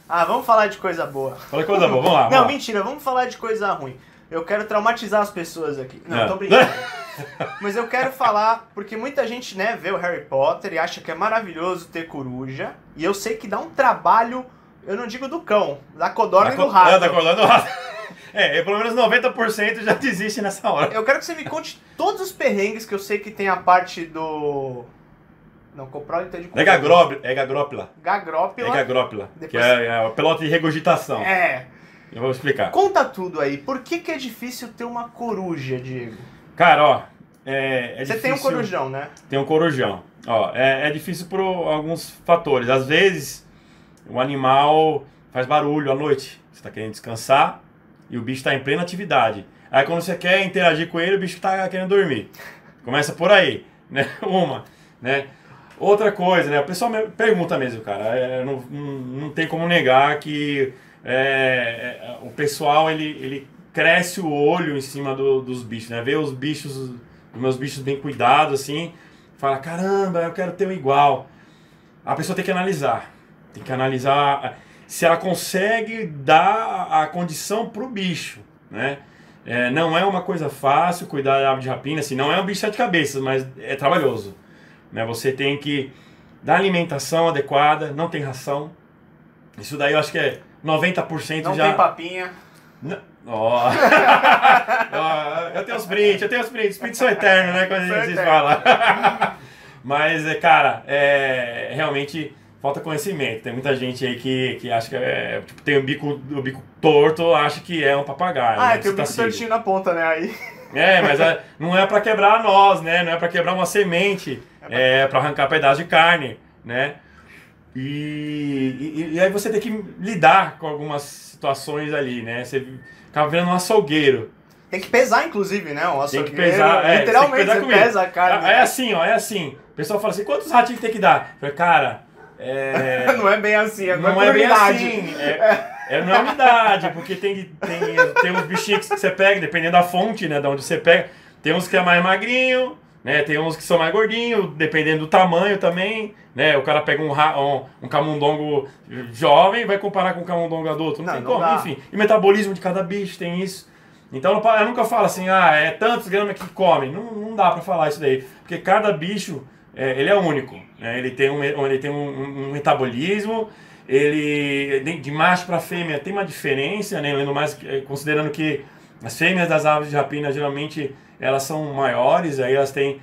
Ah, vamos falar de coisa boa. Fala coisa boa, vamos lá. Não, mentira, vamos falar de coisa ruim. Eu quero traumatizar as pessoas aqui. Não, tô brincando. Mas eu quero falar, porque muita gente, né, vê o Harry Potter e acha que é maravilhoso ter coruja. E eu sei que dá um trabalho, eu não digo do cão, da codorna e do rato. Da codorna e do rato. Pelo menos 90% já desiste nessa hora. Eu quero que você me conte todos os perrengues, que eu sei que tem a parte do... Não, coprólito é de coruja. É gagrópila. Gagrópila. É gagrópila, Depois... que é a pelota de regurgitação. É. Eu vou explicar. Conta tudo aí. Por que é difícil ter uma coruja, Diego? Cara, ó, Você difícil... tem um corujão, né? Tem um corujão. Ó, é difícil por alguns fatores. Às vezes, o animal faz barulho à noite. Você tá querendo descansar e o bicho tá em plena atividade. Aí quando você quer interagir com ele, o bicho tá querendo dormir. Começa por aí, né? Né? Outra coisa, né? O pessoal me pergunta mesmo, cara. Não tem como negar que o pessoal, ele cresce o olho em cima dos bichos, né? Vê os meus bichos bem cuidados, assim, fala, caramba, eu quero ter um igual. A pessoa tem que analisar. Tem que analisar se ela consegue dar a condição pro bicho, né? Não é uma coisa fácil cuidar da ave de rapina, assim, não é um bicho de 7 cabeças, mas é trabalhoso. Né? Você tem que dar alimentação adequada, não tem ração. Isso daí eu acho que é 90% não já... Não tem papinha. Eu tenho os prints. Os prints são eternos, né? Quando a gente fala. Mas, cara, realmente falta conhecimento. Tem muita gente aí que acha que tipo, tem o bico torto, acha que é um papagaio. Ah, né? Tem o bico tortinho na ponta, né? Aí. Mas não é pra quebrar nós, né? Não é pra quebrar uma semente. É pra arrancar pedaço de carne, né? E aí você tem que lidar com algumas situações ali, né? Você acaba virando um açougueiro. Tem que pesar, inclusive, né? Um açougueiro. Tem que pesar, literalmente, tem que pesar você pesa a carne. É assim, ó, é assim. O pessoal fala assim, quantos ratinhos tem que dar? Eu falei, cara, não é bem assim, não é bem assim. Não é unidade, porque tem uns bichinhos que você pega, dependendo da fonte, né, de onde você pega. Tem uns que é mais magrinho, né, tem uns que são mais gordinhos, dependendo do tamanho também, né, o cara pega um camundongo jovem e vai comparar com um camundongo adulto, não tem como, enfim. E o metabolismo de cada bicho tem isso. Então eu nunca falo assim, é tantos gramas que come, não dá pra falar isso daí, porque cada bicho, ele é único, né, ele tem um metabolismo, ele de macho para fêmea tem uma diferença, né, mais, considerando que as fêmeas das aves de rapina geralmente elas são maiores, aí elas têm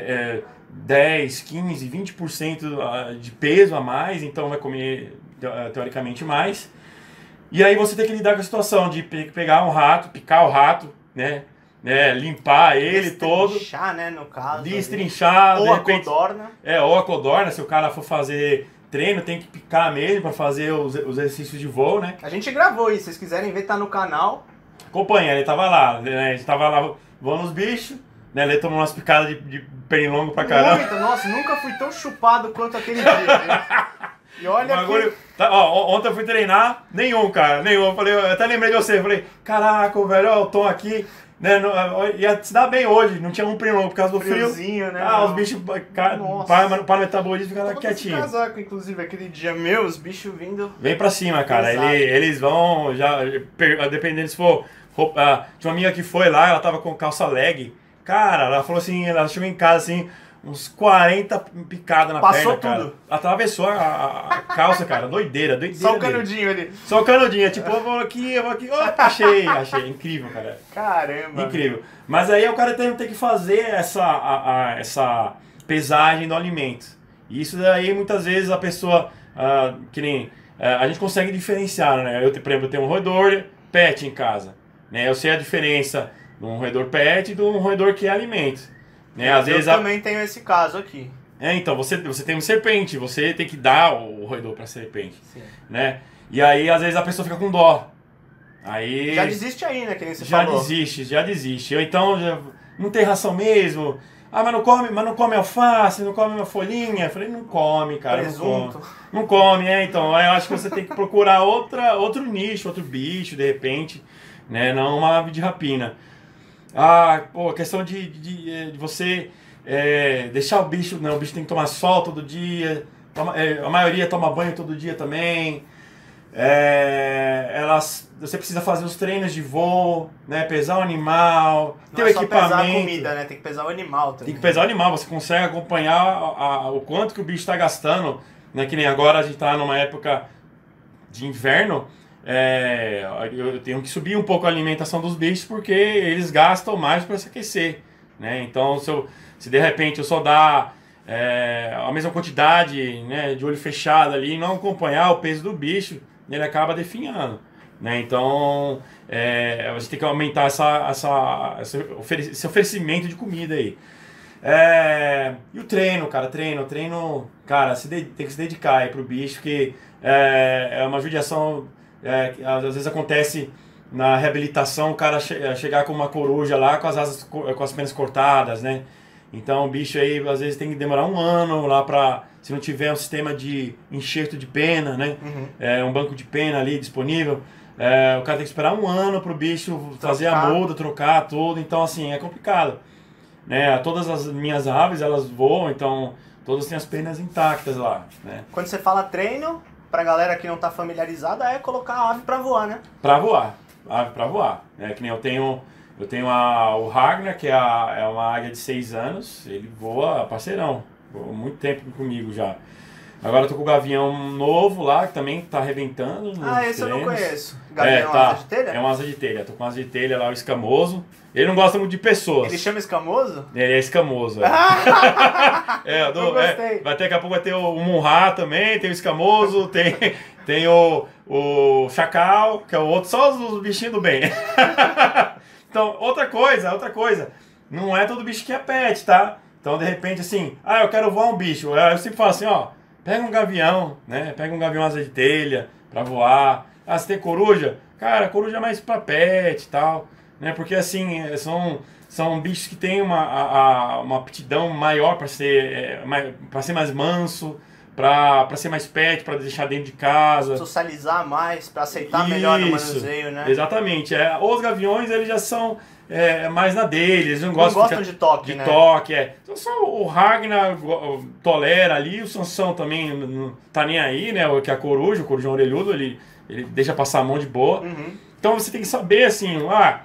10, 15, 20% de peso a mais, então vai comer teoricamente mais. E aí você tem que lidar com a situação de pegar um rato, picar o rato, né? Limpar ele todo. Destrinchar, né, no caso. Destrinchar. Ou a codorna. Ou a codorna, se o cara for fazer treino, tem que picar mesmo para fazer os exercícios de voo, né? A gente gravou isso, se vocês quiserem ver, tá no canal. Acompanha, ele tava lá, né? A gente tava lá voando os bichos, né? Ele tomou umas picadas de pernilongo pra caramba. Muito, nossa, nunca fui tão chupado quanto aquele dia, né? E olha bagulho, ontem eu fui treinar, nenhum. Eu falei, eu até lembrei de você, eu falei, caraca, velho, ó, o Tom aqui, né, ia se dar bem hoje, não tinha um primo por causa do friozinho, frio. né? Os bichos para o metabolismo ficar quietinho. Esse casaco, inclusive, aquele dia, os bichos vindo... Vem pra cima, cara, eles vão, já, dependendo se for, roupa, tinha uma amiga que foi lá, ela tava com calça leg, cara, ela falou assim, ela chegou em casa assim, uns 40 picadas na Passou perna, tudo. Cara. Atravessou a calça, cara. Doideira. Só o canudinho ali. Só o canudinho. Tipo, eu vou aqui. Opa, achei. Incrível, cara. Caramba. Incrível. Mas aí o cara tem que fazer essa pesagem do alimento. E isso daí, muitas vezes, a pessoa, que nem... a gente consegue diferenciar, né? Eu, por exemplo, tenho um roedor pet em casa. Né? Eu sei a diferença de um roedor pet e de um roedor que é alimento. Né? Às vezes também tenho esse caso aqui. Então, você tem um serpente, você tem que dar o roedor para serpente. Sim. Né? E aí, às vezes, a pessoa fica com dó. Aí, já desiste aí, né? Que nem você falou. Já desiste. Ou então, não tem ração mesmo. Mas não come alface, não come uma folhinha. Eu falei, não come, cara. Presunto. Não come, então. Aí eu acho que você tem que procurar outro nicho, outro bicho, de repente. Né? Não uma ave de rapina. A questão de você deixar o bicho... O bicho tem que tomar sol todo dia. A maioria toma banho todo dia também. Você precisa fazer os treinos de voo, né? Pesar o animal, ter o equipamento. Não é só pesar a comida, né? Tem que pesar o animal também. Tem que pesar o animal, você consegue acompanhar o quanto que o bicho está gastando, né? Que nem agora a gente está numa época de inverno, eu tenho que subir um pouco a alimentação dos bichos porque eles gastam mais para se aquecer, né? Então, se de repente eu só dar a mesma quantidade, né, de olho fechado ali e não acompanhar o peso do bicho, ele acaba definhando, né? Então, a gente tem que aumentar esse oferecimento de comida aí. E o treino, cara, cara, tem que se dedicar aí pro bicho, porque é uma judiação que às vezes acontece na reabilitação, o cara chegar com uma coruja lá com as penas cortadas, né? Então o bicho aí às vezes tem que demorar um ano lá pra, se não tiver um sistema de enxerto de pena, né? Um banco de pena ali disponível, o cara tem que esperar um ano pro bicho fazer a muda, trocar tudo, então assim, é complicado. Né? Todas as minhas aves, elas voam, então todas têm as penas intactas lá, né? Quando você fala treino, pra galera que não tá familiarizada, é colocar a ave pra voar, né? Pra voar, ave pra voar. Né? Que nem eu tenho o Ragnar, que é uma águia de 6 anos, ele voa parceirão, voa muito tempo comigo já. Agora eu tô com o gavião novo lá, que também tá arrebentando. Esse eu não conheço. Gavião asa de telha? É uma asa de telha, tô com asa de telha lá, o escamoso. Ele não gosta muito de pessoas. Ele chama escamoso? Ele é escamoso. Eu gostei. Daqui a pouco vai ter o Munra também, tem o escamoso, tem o chacal, que é o outro, só os bichinhos do bem. Então, outra coisa, não é todo bicho que é pet, tá? Então, de repente, assim, eu quero voar um bicho. Eu sempre falo assim, pega um gavião, né? Pega um gavião asa de telha pra voar. Você tem coruja? Cara, coruja é mais pra pet e tal, né? Porque, assim, são bichos que têm uma aptidão maior para ser mais manso, para ser mais pet, para deixar dentro de casa. Socializar mais, para aceitar melhor no manuseio, né? Exatamente. Os gaviões, eles já são mais na deles, eles não gostam de toque, né? Então só o Ragnar tolera ali, o Sansão também não tá nem aí, né? Que é o corujão orelhudo, ele deixa passar a mão de boa. Então você tem que saber, assim,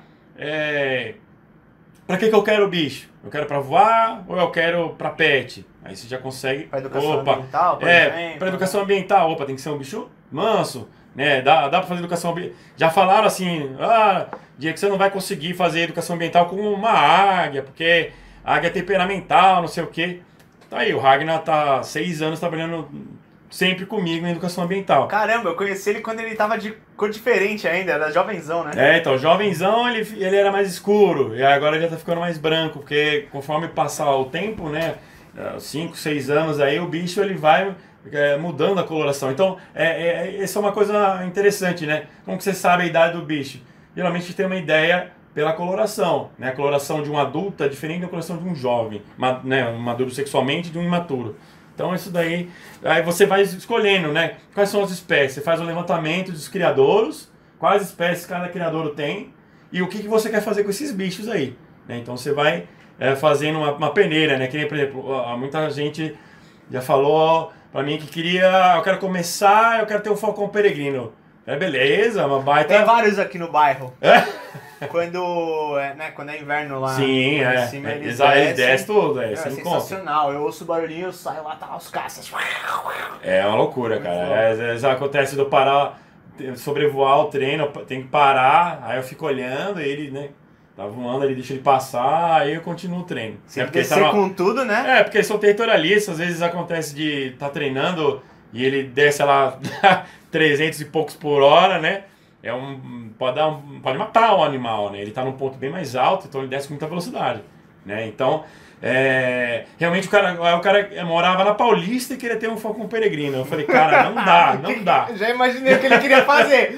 pra que eu quero o bicho? Eu quero pra voar ou eu quero pra pet? Aí você já consegue... Pra educação ambiental, por exemplo. Pra educação ambiental. Tem que ser um bicho manso, né? Dá pra fazer educação ambiental. Já falaram assim, dia que você não vai conseguir fazer educação ambiental com uma águia, porque a águia é temperamental, não sei o quê. Tá aí, o Ragnar tá 6 anos trabalhando sempre comigo em educação ambiental. Caramba, eu conheci ele quando ele tava de cor diferente ainda, era jovenzão, né? Então, jovenzão ele era mais escuro, e agora ele já tá ficando mais branco, porque conforme passar o tempo, né, 5, 6 anos aí, o bicho ele vai mudando a coloração. Então, essa é uma coisa interessante, né? Como que você sabe a idade do bicho? Geralmente a gente tem uma ideia pela coloração, né? A coloração de um adulto é diferente da coloração de um jovem, um maduro sexualmente de um imaturo. Então isso daí, aí você vai escolhendo, né? Quais são as espécies? Você faz um levantamento dos criadouros, quais espécies cada criadouro tem e o que você quer fazer com esses bichos aí, né? Então você vai fazendo uma peneira, né? Que nem, por exemplo, muita gente já falou pra mim que eu quero ter um falcão peregrino. Beleza, uma baita... Tem vários aqui no bairro. Quando é inverno lá. Sim, em cima, eles descem tudo, é sensacional. Eu ouço o barulhinho, eu saio lá, tá os caças. É uma loucura, cara. Às vezes acontece de eu parar, sobrevoar o treino, tem que parar, aí eu fico olhando, ele, né, tá voando, ele deixa ele passar, aí eu continuo o treino. Tem que descer com tudo, né? Porque eles são territorialistas, às vezes acontece de estar treinando e ele desce lá 300 e poucos por hora, né? Pode matar o animal, né? Ele está num ponto bem mais alto, então ele desce com muita velocidade, né? Então, realmente o cara morava na Paulista e queria ter um falcão peregrino. Eu falei, cara, não dá. Já imaginei o que ele queria fazer.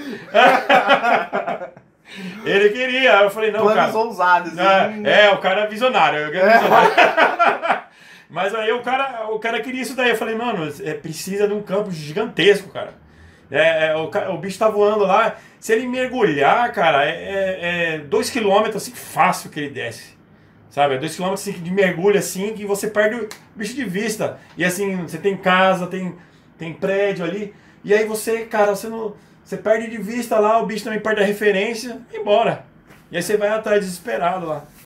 Ele queria, eu falei, não, planos ousados. O cara é visionário. Mas aí o cara queria isso daí. Eu falei, mano, precisa de um campo gigantesco, cara. O bicho tá voando lá. Se ele mergulhar, cara, 2 km assim, fácil que ele desce. Sabe? 2 km assim, de mergulho assim, que você perde o bicho de vista. E assim, você tem casa, tem prédio ali. E aí você, cara, você Você perde de vista lá, o bicho também perde a referência e embora. E aí você vai atrás desesperado lá.